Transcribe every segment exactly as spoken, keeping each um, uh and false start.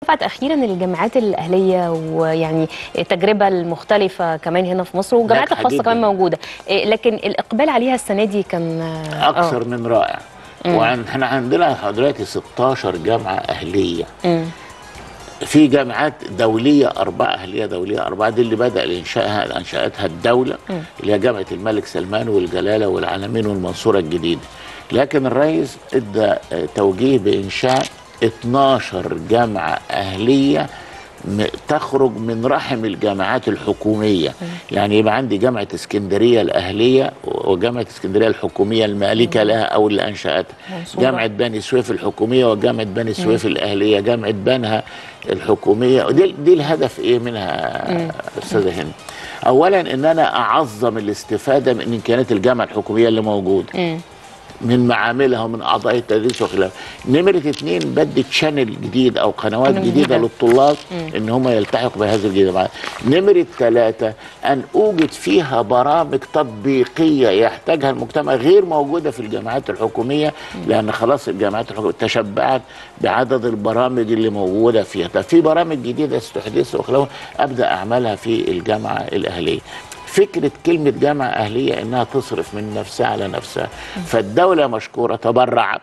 رفعت اخيرا الجامعات الاهليه ويعني التجربه المختلفه كمان هنا في مصر، والجامعات الخاصه كمان موجوده، لكن الاقبال عليها السنه دي كان اكثر آه. من رائع. واحنا عندنا حضرتك ستاشر جامعه اهليه. مم. في جامعات دوليه اربعه، اهليه دوليه اربعه، دي اللي بدا انشائها انشاتها الدوله، مم. اللي هي جامعه الملك سلمان والجلاله والعلمين والمنصوره الجديده. لكن الرئيس ادى توجيه بانشاء اتناشر جامعه اهليه تخرج من رحم الجامعات الحكوميه. مم. يعني يبقى عندي جامعه اسكندريه الاهليه وجامعه اسكندريه الحكوميه المالكه لها او اللي انشاتها، جامعه بني سويف الحكوميه وجامعه بني سويف مم. الاهليه، جامعه بنها الحكوميه. ودي دي الهدف ايه منها استاذه هند؟ اولا ان انا اعظم الاستفاده من امكانيات الجامعه الحكوميه اللي موجوده، مم. من معاملها ومن اعضاء التدريس وخلافه. نمره اثنين بدي تشانل جديد او قنوات جديده للطلاب مم. ان هم يلتحقوا بهذه الجديده. نمره ثلاثه ان اوجد فيها برامج تطبيقيه يحتاجها المجتمع غير موجوده في الجامعات الحكوميه، مم. لان خلاص الجامعات الحكوميه تشبعت بعدد البرامج اللي موجوده فيها. طب في برامج جديده استحدثت وخلافه ابدا اعملها في الجامعه الاهليه. فكرة كلمة جامعة أهلية إنها تصرف من نفسها على نفسها. فالدولة مشكورة تبرعت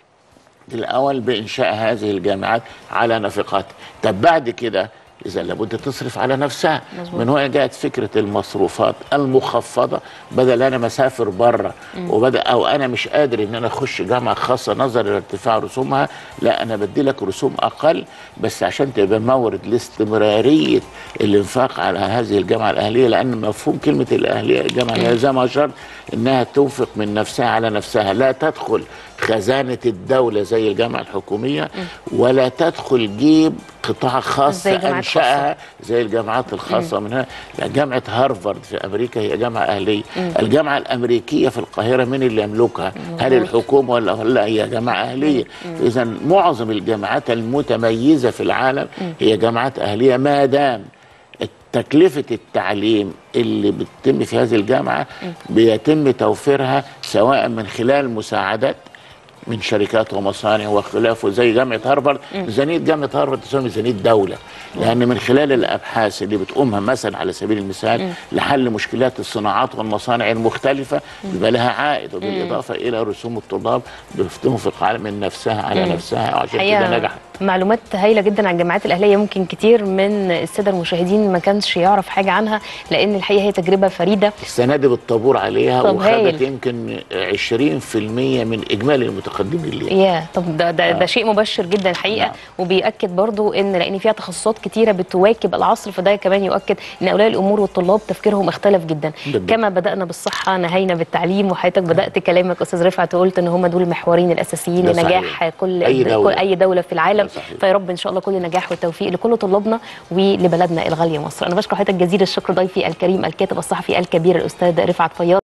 الأول بإنشاء هذه الجامعات على نفقاتها. طب بعد كده إذا لابد تصرف على نفسها. مزبوط. من هنا جاءت فكرة المصروفات المخفضة، بدل أنا مسافر بره وبدأ أو أنا مش قادر إن أنا أخش جامعة خاصة نظرا لارتفاع رسومها، لا أنا بدي لك رسوم أقل بس عشان تبقى مورد لاستمرارية الإنفاق على هذه الجامعة الأهلية، لأن مفهوم كلمة الأهلية الجامعة الأهلية زي ما أشرت إنها تنفق من نفسها على نفسها، لا تدخل خزانة الدولة زي الجامعة الحكومية ولا تدخل جيب قطاع خاص أنشأها زي الجامعات الخاصة. من هنا جامعة هارفارد في أمريكا هي جامعة أهلية. مم. الجامعة الأمريكية في القاهرة من اللي يملكها؟ مم. هل الحكومة ولا لا هي جامعة أهلية؟ إذا معظم الجامعات المتميزة في العالم مم. هي جامعات أهلية، ما دام تكلفة التعليم اللي بتتم في هذه الجامعة بيتم توفيرها سواء من خلال مساعدات من شركات ومصانع وخلافه زي جامعه هارفارد. ميزانيه جامعه هارفارد تسمى ميزانيه دوله، لان من خلال الابحاث اللي بتقومها مثلا على سبيل المثال مم. لحل مشكلات الصناعات والمصانع المختلفه بيبقى لها عائد، وبالاضافه الى رسوم الطلاب بتنفق من نفسها على مم. نفسها، وعشان كده نجحت. معلومات هايله جدا عن الجامعات الاهليه، يمكن كتير من الساده المشاهدين ما كانش يعرف حاجه عنها، لان الحقيقه هي تجربه فريده. السنه دي بالطابور عليها وخدت يمكن عشرين في المية من اجمالي المتقدمين ليها. يا طب ده ده, آه. ده شيء مبشر جدا الحقيقه. نعم. وبيأكد برضو ان لان فيها تخصصات كتيره بتواكب العصر، فده كمان يؤكد ان اولياء الامور والطلاب تفكيرهم اختلف جدا. جدا. كما بدانا بالصحه نهينا بالتعليم، وحضرتك بدات كلامك استاذ رفعت وقلت ان هم دول المحورين الاساسيين لنجاح كل اي دوله, كل أي دولة في العالم. فيا رب ان شاء الله كل نجاح والتوفيق لكل طلابنا ولبلدنا الغاليه مصر. انا بشكر حضرتك جزيل الشكر ضيفي الكريم الكاتب الصحفي الكبير الاستاذ رفعت فياض.